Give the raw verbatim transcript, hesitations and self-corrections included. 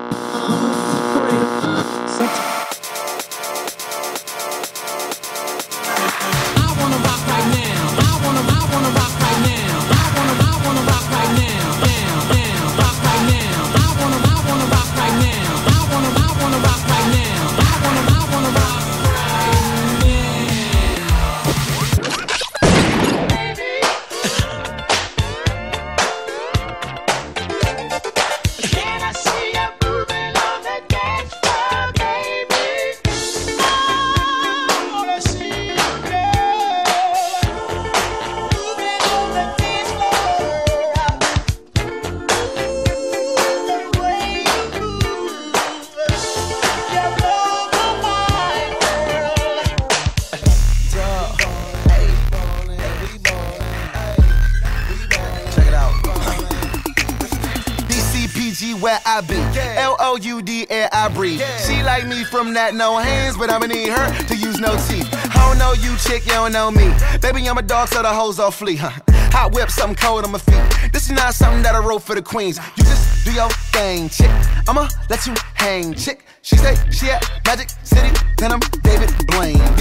Where I be, L O U D, air I breathe. She like me from that no hands, but I'ma need her to use no teeth. I don't know you, chick, you don't know me. Baby, I'm a dog, so the hoes all flee. Huh? Hot whip, something cold on my feet. This is not something that I wrote for the queens. You just do your thing, chick. I'ma let you hang, chick. She say she at Magic City, then I'm David Blaine.